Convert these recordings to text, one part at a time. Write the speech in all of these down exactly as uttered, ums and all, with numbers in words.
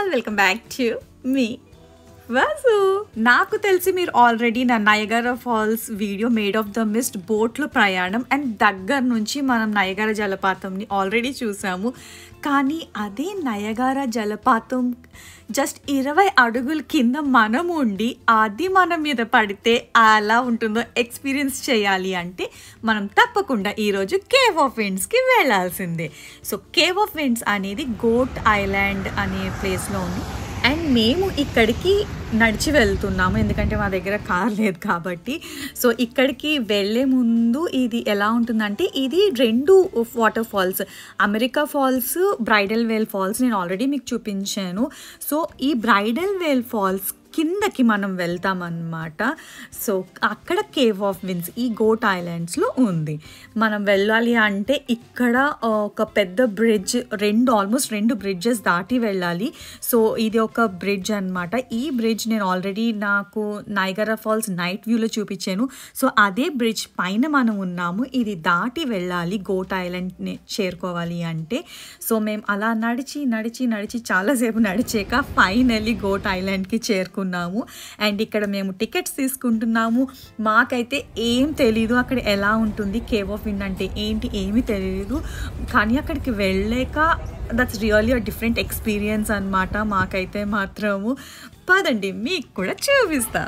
All welcome back to మీ వాసు. నాకు తెలిసి మీరు ఆల్రెడీ నా Niagara Falls video Maid of the Mist బోట్లో ప్రయాణం అండ్ దగ్గర నుంచి మనం నయగారా జలపాతంని ఆల్రెడీ చూసాము. కానీ అదే నయగారా జలపాతం జస్ట్ ఇరవై అడుగుల కింద మనం ఉండి అది మన మీద పడితే అలా ఉంటుందో ఎక్స్పీరియన్స్ చేయాలి అంటే మనం తప్పకుండా ఈరోజు కేవ్ ఆఫ్ విండ్స్కి వెళ్ళాల్సిందే. సో కేవ్ ఆఫ్ విండ్స్ అనేది గోట్ ఐలాండ్ అనే ప్లేస్లో ఉంది అండ్ మేము ఇక్కడికి నడిచి వెళ్తున్నాము ఎందుకంటే మా దగ్గర కార్ లేదు కాబట్టి. సో ఇక్కడికి వెళ్ళే ముందు ఇది ఎలా ఉంటుందంటే ఇది రెండు water falls, America Falls, Bridal Veil Falls నేను ఆల్రెడీ మీకు చూపించాను. సో ఈ బ్రైడల్ వేల్ ఫాల్స్ కిందకి మనం వెళ్తామన్నమాట. సో అక్కడ కేవ్ ఆఫ్ విండ్స్ ఈ గోట్ ఐలాండ్స్లో ఉంది. మనం వెళ్ళాలి అంటే ఇక్కడ ఒక పెద్ద బ్రిడ్జ్, రెండు ఆల్మోస్ట్ రెండు బ్రిడ్జెస్ దాటి వెళ్ళాలి. సో ఇది ఒక బ్రిడ్జ్ అనమాట. ఈ బ్రిడ్జ్ నేను ఆల్రెడీ నాకు నయగారా ఫాల్స్ నైట్ వ్యూలో చూపించాను. సో అదే బ్రిడ్జ్ పైన మనం ఉన్నాము. ఇది దాటి వెళ్ళాలి గోట్ ఐలాండ్ని చేరుకోవాలి అంటే. సో మేము అలా నడిచి నడిచి నడిచి చాలాసేపు నడిచాక ఫైనల్లీ గోట్ ఐలాండ్కి చేరుకున్నాము. అండ్ ఇక్కడ మేము టికెట్స్ తీసుకుంటున్నాము. మాకైతే ఏం తెలీదు అక్కడ ఎలా ఉంటుంది, కేవ్ ఆఫ్ విండ్ అంటే ఏంటి ఏమీ తెలియదు. కానీ అక్కడికి వెళ్ళాక that's really a different experience అనమాట. మాకైతే మాత్రము పదండి మీకు కూడా చూపిస్తా.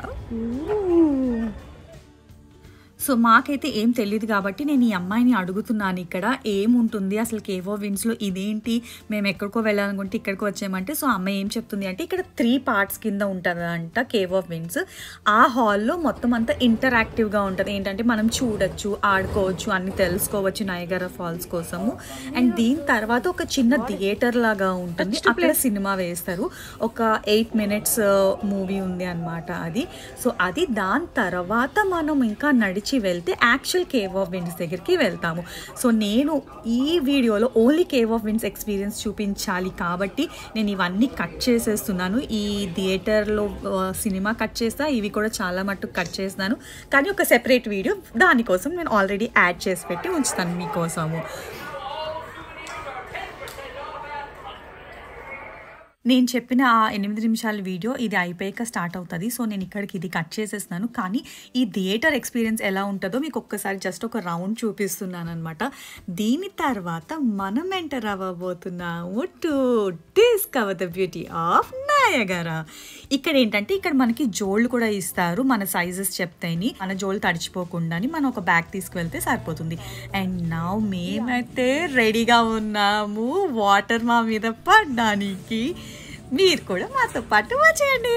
సో మాకైతే ఏం తెలియదు కాబట్టి నేను ఈ అమ్మాయిని అడుగుతున్నాను ఇక్కడ ఏముంటుంది అసలు కేవ్ ఆఫ్ విండ్స్లో, ఇదేంటి మేము ఎక్కడికో వెళ్ళాలనుకుంటే ఇక్కడికి వచ్చామంటే. సో అమ్మాయి ఏం చెప్తుంది అంటే ఇక్కడ త్రీ పార్ట్స్ కింద ఉంటుందంట కేవ్ ఆఫ్ విండ్స్. ఆ హాల్లో మొత్తం అంతా ఇంటరాక్టివ్గా ఉంటుంది. ఏంటంటే మనం చూడొచ్చు, ఆడుకోవచ్చు, అన్ని తెలుసుకోవచ్చు నయగారా ఫాల్స్ కోసము. అండ్ దీని తర్వాత ఒక చిన్న థియేటర్ లాగా ఉంటుంది, అక్కడ సినిమా వేస్తారు. ఒక ఎయిట్ మినిట్స్ మూవీ ఉంది అనమాట అది. సో అది దాని తర్వాత మనం ఇంకా నడిచి వెళ్తే యాక్చువల్ కేవ్ ఆఫ్ విండ్స్ దగ్గరికి వెళ్తాము. సో నేను ఈ వీడియోలో only Cave of Winds experience చూపించాలి కాబట్టి నేను ఇవన్నీ కట్ చేసేస్తున్నాను. ఈ థియేటర్లో సినిమా కట్ చేస్తా, ఇవి కూడా చాలా మట్టుకు కట్ చేస్తాను. కానీ ఒక సెపరేట్ వీడియో దానికోసం నేను ఆల్రెడీ యాడ్ చేసి పెట్టి ఉంచుతాను మీకోసము. నేను చెప్పిన ఆ ఎనిమిది నిమిషాల వీడియో ఇది అయిపోయాక స్టార్ట్ అవుతుంది. సో నేను ఇక్కడికి ఇది కట్ చేసేస్తున్నాను. కానీ ఈ థియేటర్ ఎక్స్పీరియన్స్ ఎలా ఉంటుందో మీకు ఒక్కసారి జస్ట్ ఒక రౌండ్ చూపిస్తున్నాను అనమాట. దీని తర్వాత మనం ఎంటర్ అవ్వబోతున్నాము to discover the beauty of Niagara. ఇక్కడ ఏంటంటే ఇక్కడ మనకి జోళ్ళు కూడా ఇస్తారు, మన సైజెస్ చెప్తాయని, మన జోళ్ళు తడిచిపోకుండా మనం ఒక బ్యాగ్ తీసుకువెళ్తే సరిపోతుంది. అండ్ నా మేమైతే రెడీగా ఉన్నాము వాటర్ మా మీద పడడానికి. మీరు కూడా మాతో పాటు వచ్చేయండి.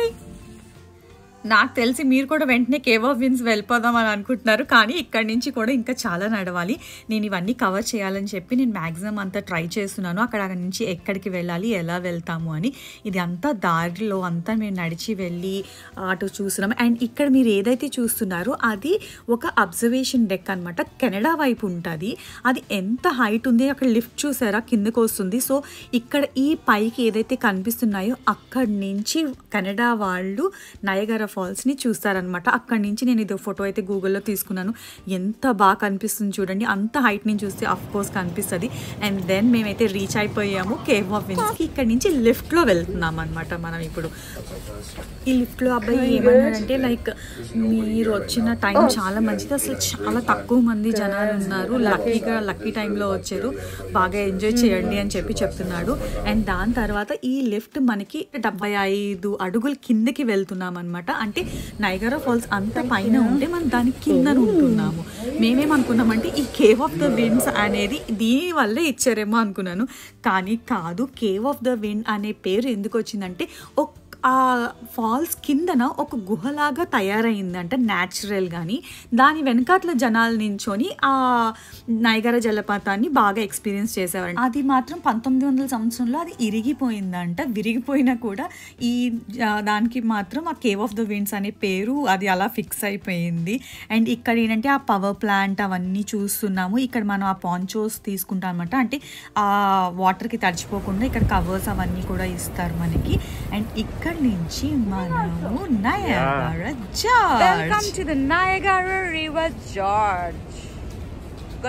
నాకు తెలిసి మీరు కూడా వెంటనే కేవ్ ఆఫ్ విండ్స్ వెళ్ళిపోదాం అని అనుకుంటున్నారు, కానీ ఇక్కడి నుంచి కూడా ఇంకా చాలా నడవాలి. నేను ఇవన్నీ కవర్ చేయాలని చెప్పి నేను మ్యాక్సిమం అంతా ట్రై చేస్తున్నాను. అక్కడ నుంచి ఎక్కడికి వెళ్ళాలి, ఎలా వెళ్తాము అని. ఇది అంతా దారిలో అంతా మేము నడిచి వెళ్ళి అటు చూస్తున్నాం. అండ్ ఇక్కడ మీరు ఏదైతే చూస్తున్నారో అది ఒక అబ్జర్వేషన్ డెక్ అనమాట. కెనడా వైపు ఉంటుంది. అది ఎంత హైట్ ఉంది, అక్కడ లిఫ్ట్ చూసారా కిందకు వస్తుంది. సో ఇక్కడ ఈ పైకి ఏదైతే కనిపిస్తున్నాయో అక్కడి నుంచి కెనడా వాళ్ళు నయగారా ఫాల్స్ని చూస్తారనమాట. అక్కడి నుంచి నేను ఇది ఫోటో అయితే గూగుల్లో తీసుకున్నాను. ఎంత బాగా కనిపిస్తుంది చూడండి, అంత హైట్ నుంచి చూస్తే అఫ్ కోర్స్ కనిపిస్తుంది. అండ్ దెన్ మేమైతే రీచ్ అయిపోయాము కేవ్ ఆఫ్ విండ్స్కి. ఇక్కడ నుంచి లిఫ్ట్లో వెళ్తున్నాం అనమాట మనం ఇప్పుడు. ఈ లిఫ్ట్లో అబ్బాయి ఏమన్నాడంటే లైక్ మీరు వచ్చిన టైం చాలా మంచిది, అసలు చాలా తక్కువ మంది జనాలు ఉన్నారు, లక్కీగా లక్కీ టైంలో వచ్చారు, బాగా ఎంజాయ్ చేయండి అని చెప్పి చెప్తున్నాడు. అండ్ దాని తర్వాత ఈ లిఫ్ట్ మనకి డెబ్బై ఐదు అడుగులు కిందకి వెళ్తున్నాం అనమాట. అంటే నయగారా ఫాల్స్ అంత పైన ఉంటే మనం దాని కింద ఉంటున్నాము. మేమేమనుకున్నామంటే ఈ కేవ్ ఆఫ్ ద విండ్స్ అనేది దీని వల్లే ఇచ్చారేమో అనుకున్నాను, కానీ కాదు. కేవ్ ఆఫ్ ద విండ్ అనే పేరు ఎందుకు వచ్చిందంటే ఒక ఆ ఫాల్స్ కిందన ఒక గుహలాగా తయారైందంట న్యాచురల్ గాని. దాని వెనకాతల జనాలు నించొని ఆ నయగారా జలపాతాన్ని బాగా ఎక్స్పీరియన్స్ చేసేవారు. అది మాత్రం పంతొమ్మిది వందల సంవత్సరంలో అది ఇరిగిపోయిందంట. విరిగిపోయినా కూడా ఈ దానికి మాత్రం ఆ కేవ్ ఆఫ్ ద విండ్స్ అనే పేరు అది అలా ఫిక్స్ అయిపోయింది. అండ్ ఇక్కడ ఏంటంటే ఆ పవర్ ప్లాంట్ అవన్నీ చూస్తున్నాము. ఇక్కడ మనం ఆ పాంచోస్ తీసుకుంటాం అనమాట. అంటే ఆ వాటర్కి తడిచిపోకుండా ఇక్కడ కవర్స్ అవన్నీ కూడా ఇస్తారు మనకి. అండ్ ఇక్కడ నుంచి మనము Niagara Gorge. Welcome to the Niagara River Gorge. Go there.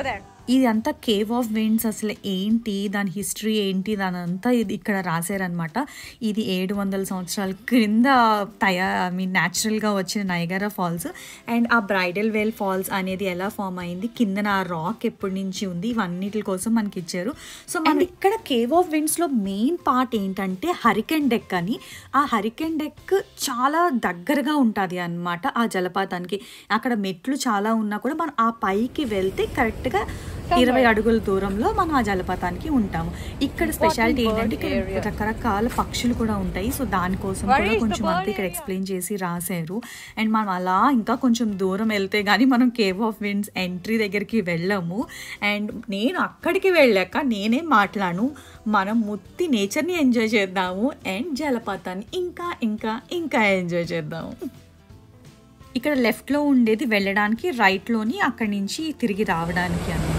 ఇదంతా కేవ్ ఆఫ్ విండ్స్ అసలు ఏంటి, దాని హిస్టరీ ఏంటి, దాని అంతా ఇది ఇక్కడ రాశారనమాట. ఇది ఏడు వందల సంవత్సరాల క్రింద తయా ఐ మీన్ న్యాచురల్గా వచ్చిన నయగరా ఫాల్స్. అండ్ ఆ బ్రైడల్ వేల్ ఫాల్స్ అనేది ఎలా ఫామ్ అయింది, కిందన ఆ రాక్ ఎప్పటి నుంచి ఉంది, ఇవన్నిటి కోసం మనకి ఇచ్చారు. సో మనం ఇక్కడ కేవ్ ఆఫ్ విండ్స్లో మెయిన్ పార్ట్ ఏంటంటే హరికెన్ డెక్ అని. ఆ హరికెన్ డెక్ చాలా దగ్గరగా ఉంటుంది అన్నమాట ఆ జలపాతానికి. అక్కడ మెట్లు చాలా ఉన్నా కూడా మనం ఆ పైకి వెళ్తే కరెక్ట్గా ఇరవై అడుగుల దూరంలో మనం ఆ జలపాతానికి ఉంటాము. ఇక్కడ స్పెషాలిటీ ఏంటంటే ఇక్కడ రకరకాల పక్షులు కూడా ఉంటాయి. సో దానికోసం కూడా కొంచెం అంతా ఇక్కడ ఎక్స్ప్లెయిన్ చేసి రాశారు. అండ్ మనం అలా ఇంకా కొంచెం దూరం వెళ్తే కానీ మనం కేవ్ ఆఫ్ విండ్స్ ఎంట్రీ దగ్గరికి వెళ్ళాము. అండ్ నేను అక్కడికి వెళ్ళాక నేనేం మాట్లాడను, మనం ముత్తి నేచర్ని ఎంజాయ్ చేద్దాము అండ్ జలపాతాన్ని ఇంకా ఇంకా ఇంకా ఎంజాయ్ చేద్దాము. ఇక్కడ లెఫ్ట్లో ఉండేది వెళ్ళడానికి, రైట్లోని అక్కడి నుంచి తిరిగి రావడానికి అన్నమాట.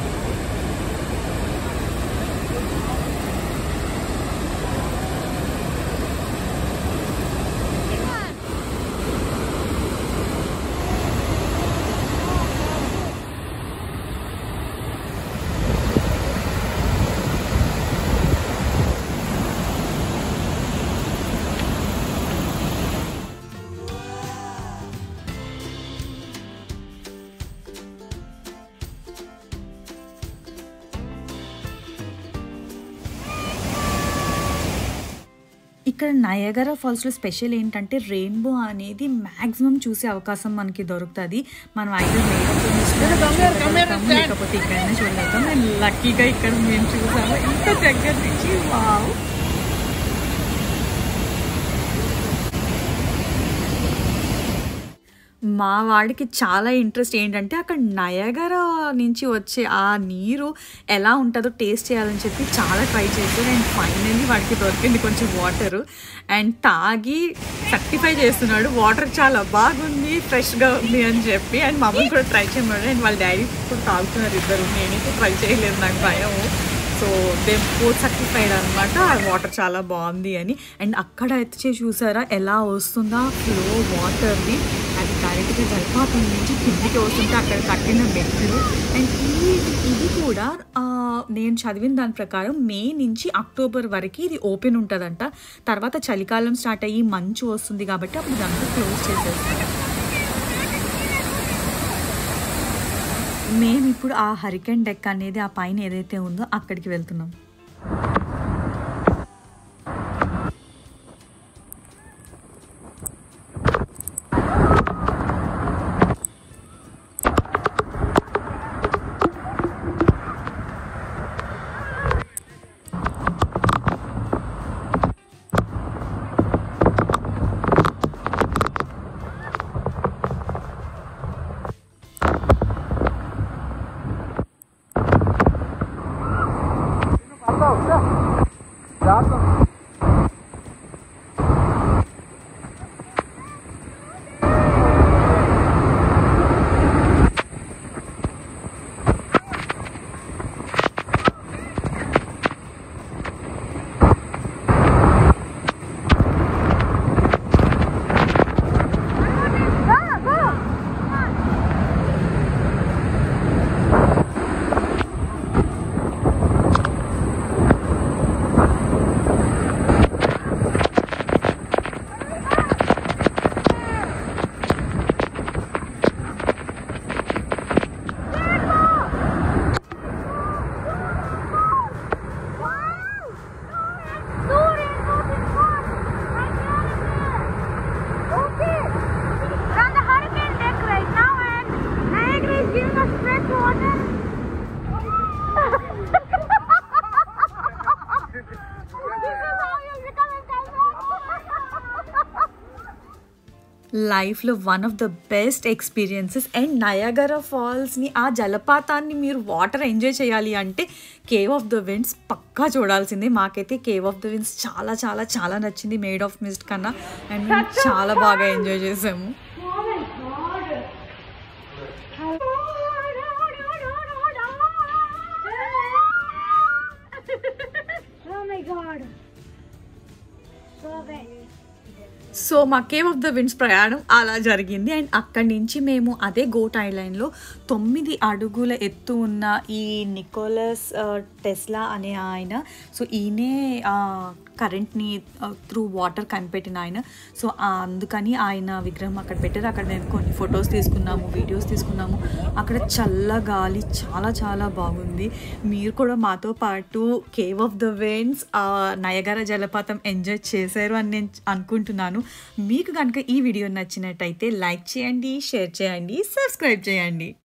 ఇక్కడ నయగరా ఫాల్స్లో స్పెషల్ ఏంటంటే రెయిన్బో అనేది మ్యాక్సిమం చూసే అవకాశం మనకి దొరుకుతుంది. మనం ఐదు లేకపోతే ఇక్కడైనా చూడగలుగుతాం. నేను లక్కీగా ఇక్కడ మేము చూసాము ఇంత దగ్గర నుంచి. వావ్, మా వాడికి చాలా ఇంట్రెస్ట్ ఏంటంటే అక్కడ నయగరా నుంచి వచ్చే ఆ నీరు ఎలా ఉంటుందో టేస్ట్ చేయాలని చెప్పి చాలా ట్రై చేశారు. అండ్ ఫైనల్లీ వాడికి దొరికింది కొంచెం వాటరు. అండ్ తాగి సర్టిఫై చేస్తున్నాడు, వాటర్ చాలా బాగుంది, ఫ్రెష్గా ఉంది అని చెప్పి. అండ్ మమ్మల్ని కూడా ట్రై చేయమన్నాడు. అండ్ వాళ్ళ డాడీ కూడా తాగుతున్నారు ఇద్దరు. నేనైతే ట్రై చేయలేదు, నాకు భయం. సో దే బోత్ సర్టిఫైడ్ అనమాట, వాటర్ చాలా బాగుంది అని. అండ్ అక్కడ అయితే చూసారా ఎలా వస్తుందా ఫ్లో వాటర్ది, అది డైరెక్ట్గా జలపాతం నుంచి కిందికి వస్తుంటే అక్కడ కట్టిన మెట్లు. అండ్ ఈ ఇది కూడా నేను చదివిన దాని ప్రకారం మే నుంచి అక్టోబర్ వరకు ఇది ఓపెన్ ఉంటుందంట. తర్వాత చలికాలం స్టార్ట్ అయ్యి మంచు వస్తుంది కాబట్టి అప్పుడు దాంట్లో క్లోజ్ చేసేస్తారు. మేము ఇప్పుడు ఆ హరికెన్ డెక్ అనేది ఆ పైన ఏదైతే ఉందో అక్కడికి వెళ్తున్నాం. లైఫ్లో one of the best experiences. And Niagara ఫాల్స్ని, ఆ జలపాతాన్ని మీరు వాటర్ ఎంజాయ్ చేయాలి అంటే కేవ్ ఆఫ్ ద విండ్స్ పక్కా చూడాల్సిందే. మాకైతే కేవ్ ఆఫ్ ద విండ్స్ చాలా చాలా చాలా నచ్చింది మేడ్ ఆఫ్ మిస్ట్ కన్నా. అండ్ మేము చాలా బాగా ఎంజాయ్ చేసాము. సో మా కేవ్ ఆఫ్ ద విండ్స్ ప్రయాణం అలా జరిగింది. అండ్ అక్కడి నుంచి మేము అదే గోట్ ఐలాండ్లో తొమ్మిది అడుగుల ఎత్తు ఉన్న ఈ నికోలస్ టెస్లా అనే ఆయన, సో ఈయనే కరెంట్ని త్రూ వాటర్ కనిపెట్టిన ఆయన. సో అందుకని ఆయన విగ్రహం అక్కడ పెట్టారు. అక్కడ మేము కొన్ని ఫొటోస్ తీసుకున్నాము, వీడియోస్ తీసుకున్నాము. అక్కడ చల్ల గాలి చాలా చాలా బాగుంది. మీరు కూడా మాతో పాటు Cave of the Winds Niagara జలపాతం ఎంజాయ్ చేశారు అని నేను అనుకుంటున్నాను. మీకు కనుక ఈ వీడియో నచ్చినట్టయితే లైక్ చేయండి, షేర్ చేయండి, సబ్స్క్రైబ్ చేయండి.